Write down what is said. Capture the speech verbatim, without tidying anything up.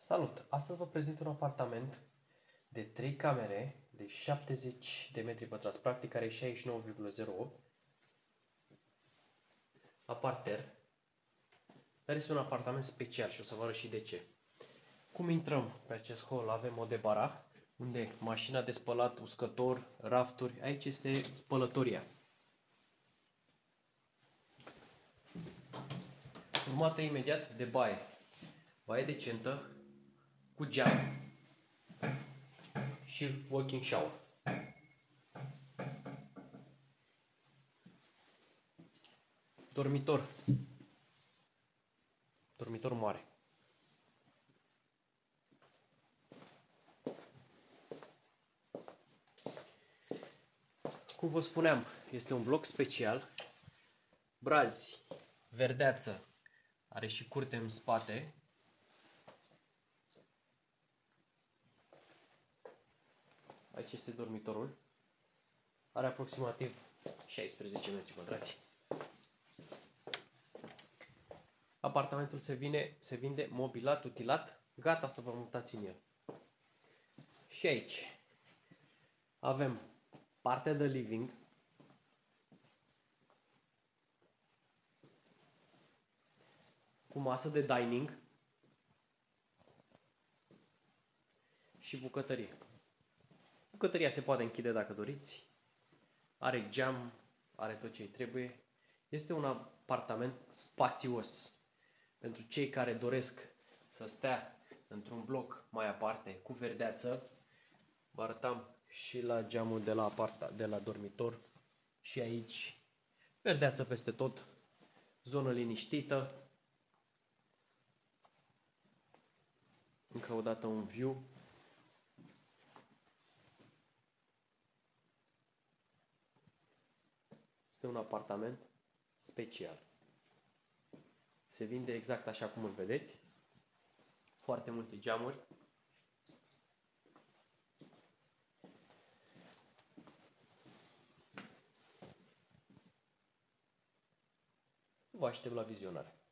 Salut! Astăzi vă prezint un apartament de trei camere de șaptezeci de metri pătrați, practic are șaizeci și nouă virgulă zero opt la parter, dar este un apartament special și o să vă arăt și de ce. Cum intrăm pe acest hol, avem o debara, unde mașina de spălat, uscător, rafturi, aici este spălătoria. Urmată imediat de baie. Baie decentă, cu geam și walking shower. Dormitor. Dormitor mare. Cum vă spuneam, este un bloc special. Brazi, verdeață, are și curte în spate. Aici este dormitorul. Are aproximativ șaisprezece metri pătrați. Apartamentul se, vine, se vinde mobilat, utilat, gata să vă mutați în el. Și aici avem partea de living, cu masă de dining și bucătărie. Bucătăria se poate închide dacă doriți, are geam, are tot ce îi trebuie. Este un apartament spațios pentru cei care doresc să stea într-un bloc mai aparte, cu verdeață. Vă arătam și la geamul de la, aparta, de la dormitor și aici, verdeață peste tot, zonă liniștită. Încă o dată un view. Este un apartament special. Se vinde exact așa cum îl vedeți. Foarte multe geamuri. Vă aștept la vizionare.